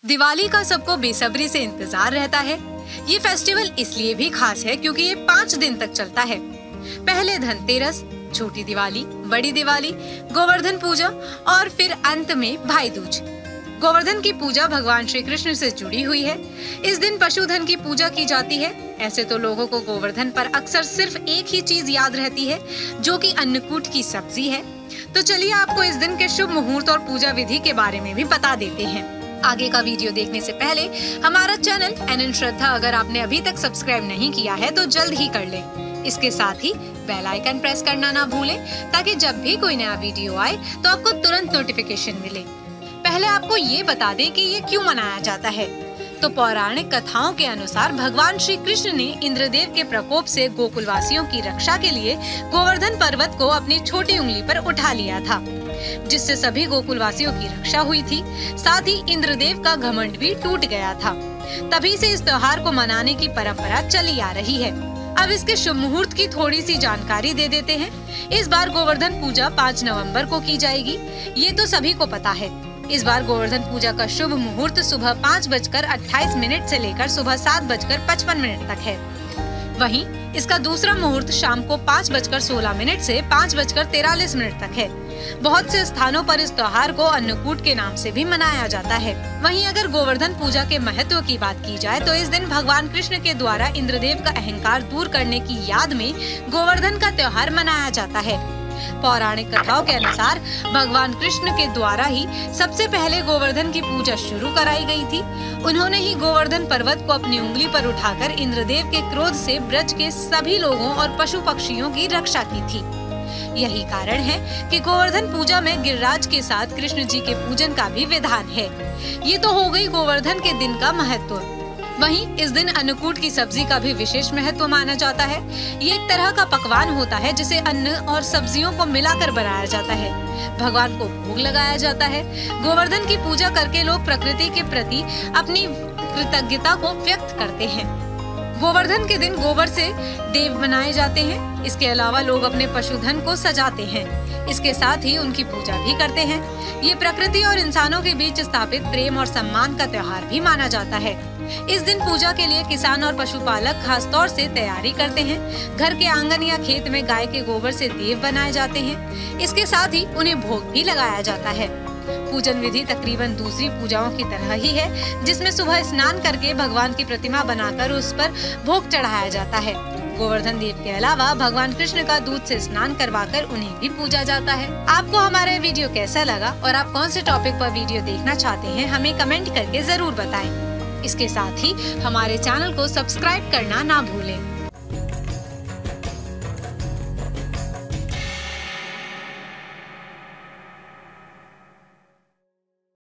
दिवाली का सबको बेसब्री से इंतजार रहता है। ये फेस्टिवल इसलिए भी खास है क्योंकि ये 5 दिन तक चलता है। पहले धनतेरस, छोटी दिवाली, बड़ी दिवाली, गोवर्धन पूजा और फिर अंत में भाई दूज। गोवर्धन की पूजा भगवान श्री कृष्ण से जुड़ी हुई है। इस दिन पशुधन की पूजा की जाती है। ऐसे तो लोगों को गोवर्धन पर अक्सर सिर्फ एक ही चीज याद रहती है, जो कि अन्नकूट की सब्जी है। तो चलिए आपको इस दिन के शुभ मुहूर्त और पूजा विधि के बारे में भी बता देते हैं। आगे का वीडियो देखने से पहले हमारा चैनल NN श्रद्धा अगर आपने अभी तक सब्सक्राइब नहीं किया है तो जल्द ही कर लें। इसके साथ ही बेल आइकन प्रेस करना ना भूलें ताकि जब भी कोई नया वीडियो आए तो आपको तुरंत नोटिफिकेशन मिले। पहले आपको ये बता दें कि ये क्यों मनाया जाता है। तो पौराणिक कथाओं के अनुसार भगवान श्री कृष्ण ने इंद्रदेव के प्रकोप से गोकुलवासियों की रक्षा के लिए गोवर्धन पर्वत को अपनी छोटी उंगली पर उठा लिया था, जिससे सभी गोकुलवासियों की रक्षा हुई थी। साथ ही इंद्रदेव का घमंड भी टूट गया था। तभी से इस त्योहार को मनाने की परंपरा चली आ रही है। अब इसके शुभ मुहूर्त की थोड़ी सी जानकारी दे देते हैं। इस बार गोवर्धन पूजा 5 नवंबर को की जाएगी, ये तो सभी को पता है। इस बार गोवर्धन पूजा का शुभ मुहूर्त सुबह 5:28 से लेकर सुबह 7:55 तक है। वहीं इसका दूसरा मुहूर्त शाम को 5:16 से 5:43 तक है। बहुत से स्थानों पर इस त्योहार को अन्नकूट के नाम से भी मनाया जाता है। वहीं अगर गोवर्धन पूजा के महत्व की बात की जाए तो इस दिन भगवान कृष्ण के द्वारा इंद्रदेव का अहंकार दूर करने की याद में गोवर्धन का त्योहार मनाया जाता है। पौराणिक कथाओं के अनुसार भगवान कृष्ण के द्वारा ही सबसे पहले गोवर्धन की पूजा शुरू कराई गई थी। उन्होंने ही गोवर्धन पर्वत को अपनी उंगली पर उठाकर इंद्रदेव के क्रोध से ब्रज के सभी लोगों और पशु पक्षियों की रक्षा की थी। यही कारण है कि गोवर्धन पूजा में गिरिराज के साथ कृष्ण जी के पूजन का भी विधान है। ये तो हो गई गोवर्धन के दिन का महत्व। वहीं इस दिन अन्नकूट की सब्जी का भी विशेष महत्व माना जाता है। ये एक तरह का पकवान होता है जिसे अन्न और सब्जियों को मिलाकर बनाया जाता है। भगवान को भोग लगाया जाता है। गोवर्धन की पूजा करके लोग प्रकृति के प्रति अपनी कृतज्ञता को व्यक्त करते हैं। गोवर्धन के दिन गोबर से देव बनाए जाते हैं। इसके अलावा लोग अपने पशुधन को सजाते हैं। इसके साथ ही उनकी पूजा भी करते हैं। ये प्रकृति और इंसानों के बीच स्थापित प्रेम और सम्मान का त्योहार भी माना जाता है। इस दिन पूजा के लिए किसान और पशुपालक खास तौर से तैयारी करते हैं। घर के आंगन या खेत में गाय के गोबर से देव बनाए जाते हैं। इसके साथ ही उन्हें भोग भी लगाया जाता है। पूजन विधि तकरीबन दूसरी पूजाओं की तरह ही है, जिसमें सुबह स्नान करके भगवान की प्रतिमा बनाकर उस पर भोग चढ़ाया जाता है। गोवर्धन देव के अलावा भगवान कृष्ण का दूध से स्नान करवाकर उन्हें भी पूजा जाता है। आपको हमारा वीडियो कैसा लगा और आप कौन से टॉपिक पर वीडियो देखना चाहते हैं, हमें कमेंट करके जरूर बताएं। इसके साथ ही हमारे चैनल को सब्सक्राइब करना ना भूलें।